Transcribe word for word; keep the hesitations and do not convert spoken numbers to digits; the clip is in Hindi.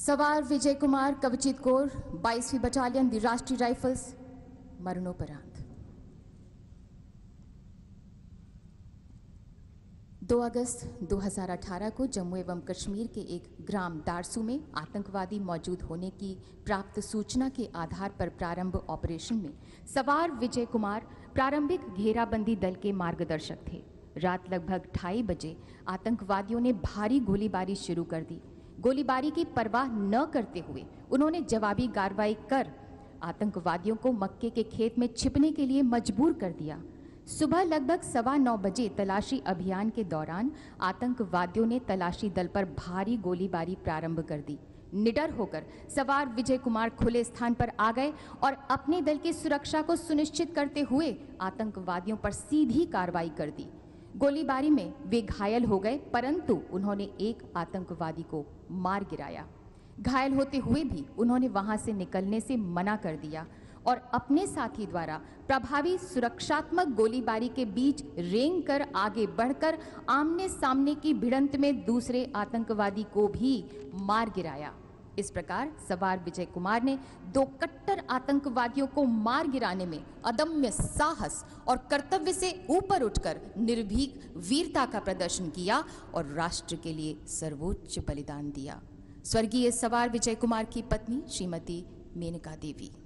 सवार विजय कुमार कवचित कोर बाईसवीं बटालियन दी राष्ट्रीय राइफल्स मरणोपरांत। दो अगस्त दो हज़ार अठारह को जम्मू एवं कश्मीर के एक ग्राम दारसू में आतंकवादी मौजूद होने की प्राप्त सूचना के आधार पर प्रारंभ ऑपरेशन में सवार विजय कुमार प्रारंभिक घेराबंदी दल के मार्गदर्शक थे। रात लगभग ढाई बजे आतंकवादियों ने भारी गोलीबारी शुरू कर दी। गोलीबारी की परवाह न करते हुए उन्होंने जवाबी कार्रवाई कर आतंकवादियों को मक्के के खेत में छिपने के लिए मजबूर कर दिया। सुबह लगभग सवा नौ बजे तलाशी अभियान के दौरान आतंकवादियों ने तलाशी दल पर भारी गोलीबारी प्रारंभ कर दी। निडर होकर सवार विजय कुमार खुले स्थान पर आ गए और अपने दल की सुरक्षा को सुनिश्चित करते हुए आतंकवादियों पर सीधी कार्रवाई कर दी। गोलीबारी में वे घायल हो गए, परंतु उन्होंने एक आतंकवादी को मार गिराया। घायल होते हुए भी उन्होंने वहां से निकलने से मना कर दिया और अपने साथी द्वारा प्रभावी सुरक्षात्मक गोलीबारी के बीच रेंग कर आगे बढ़कर आमने सामने की भिड़ंत में दूसरे आतंकवादी को भी मार गिराया। इस प्रकार सवार विजय कुमार ने दो कट्टर आतंकवादियों को मार गिराने में अदम्य साहस और कर्तव्य से ऊपर उठकर निर्भीक वीरता का प्रदर्शन किया और राष्ट्र के लिए सर्वोच्च बलिदान दिया। स्वर्गीय सवार विजय कुमार की पत्नी श्रीमती मेनका देवी।